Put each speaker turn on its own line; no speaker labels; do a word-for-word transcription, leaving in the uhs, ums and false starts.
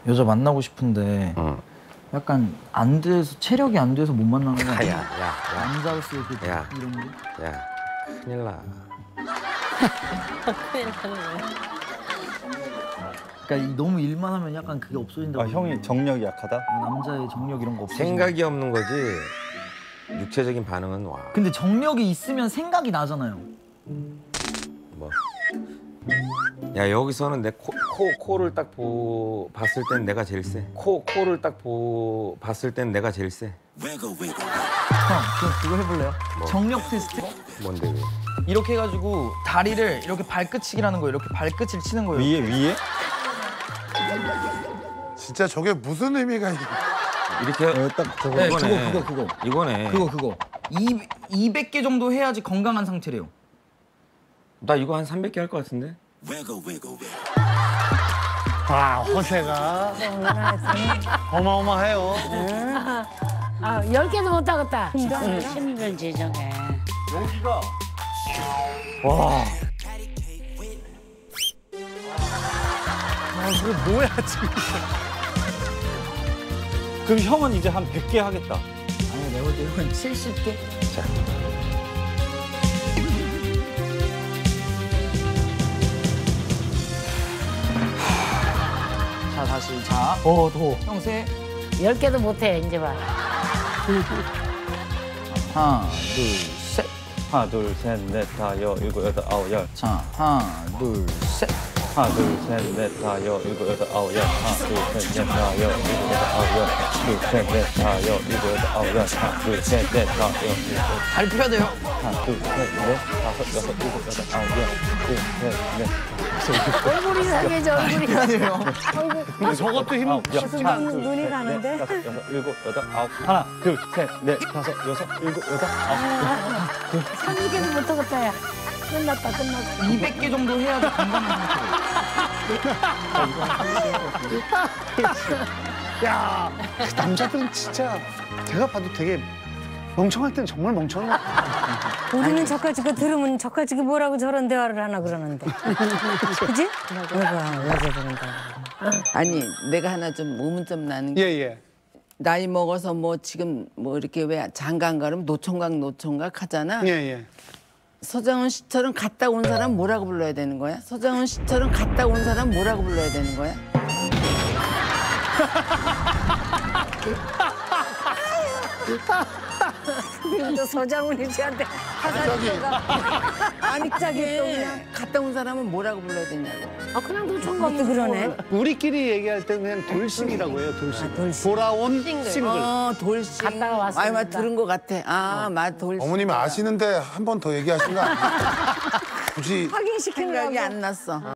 여자 만나고 싶은데
응.
약간 안 돼서 체력이 안 돼서 못 만나는 거 아니야?
야, 야, 야.
남자로서의 그
야.
이런 거?
야, 큰일 나.
큰일 나네.
그러니까 이- 너무 일만 하면 약간 그게 없어진다고.
아 형이 정력이 약하다?
어, 남자의 정력 이런 거 없어.
생각이 없는 거지. 육체적인 반응은 와.
근데 정력이 있으면 생각이 나잖아요.
뭐. 야, 여기서는 내 코, 코, 코를 딱 보, 봤을 땐 내가 제일 세. 코, 코를 딱 보, 봤을 땐 내가 제일 세.
형, 그럼 그거 해볼래요?
뭐?
정력 테스트?
뭔데, 그게?
이렇게 해가지고 다리를 이렇게 발끝치기라는 거예요. 이렇게 발끝을 치는 거예요.
위에 위에?
진짜 저게 무슨 의미가 있는
이렇게.
어, 딱 저거.
네,
이거네.
그거, 그거, 그거.
이거네.
그거, 그거. 이, 이백 개 정도 해야지 건강한 상태래요.
나 이거 한 삼백 개 할 것 같은데?
아, 허세가 어마어마해요.
아, 열 개도 못 하겠다. 힘들지, 저게.
여기가. 와.
아, 이거 뭐야, 지금.
그럼 형은 이제 한 백 개 하겠다.
아니, 내가 볼 때 이건 칠십 개?
자.
자, 다시. 자,
어, 더.
형 세.
열 개도 못 해, 이제 봐.
하나, 둘, 셋.
하나, 둘, 셋, 넷, 다, 여, 일곱, 여덟, 아홉, 열.
자, 하나, 둘, 셋.
하나, 둘, 셋, 넷, 다, 여, 일곱, 여덟, 아홉, 열. 하나, 둘, 셋, 넷, 다, 여, 일곱, 여덟, 아홉, 열. 둘, 셋, 넷, 다, 여, 일곱, 여덟, 아홉, 열. 하나, 둘, 셋, 넷, 다, 여, 일곱, 여덟.
다리 펴야 돼요.
하나, 둘, 셋, 넷, 다섯, 여섯, 일곱, 여덟, 아홉, 열. 둘, 셋, 넷,
얼굴이 상해져, 얼굴이.
펴야 돼요.
저것도 힘.
아홉, 열. 하나, 둘,
눈이
셋,
가는데?
넷, 다섯, 여섯, 일곱, 여덟, 아홉. 하나, 둘, 셋, 넷, 다섯, 여섯, 일곱, 여덟, 아홉.
삼십 개도 못 하겠다, 야. 끝났다, 끝났다.
이백 개 정도 해야지 건강한 상태래요.
야, 그 남자들은 진짜 제가 봐도 되게 멍청할 때는 정말 멍청한 것 같아요.
우리는 저까지 거 들으면 저까지 그 뭐라고 저런 대화를 하나 그러는데. 그지? 여가 여자들은 다.
아니 내가 하나 좀 의문점 나는
예,
게
예.
나이 먹어서 뭐 지금 뭐 이렇게 왜 장가 안 가면 노총각 노총각 하잖아.
예, 예.
서장훈 씨처럼 갔다 온 사람 뭐라고 불러야 되는 거야? 서장훈 씨처럼 갔다 온 사람 뭐라고 불러야 되는 거야?
그리고 서장훈이 씨한테
아니
갑자기 또
그게
그냥.
갔다 온 사람은 뭐라고 불러야 되냐고.
아, 그냥 노총각이
그것도 그러네.
우리끼리 얘기할 때는 그냥 돌싱이라고 해요, 돌싱.
아, 돌싱.
돌아온 싱글.
어 돌싱.
갔다가 왔습니다.
아니 막 들은 것 같아. 아, 맞 돌싱.
어머님이 아시는데 한 번 더 얘기하신 거 아니에요? 굳이
확인시키려고.
생각이 안 났어.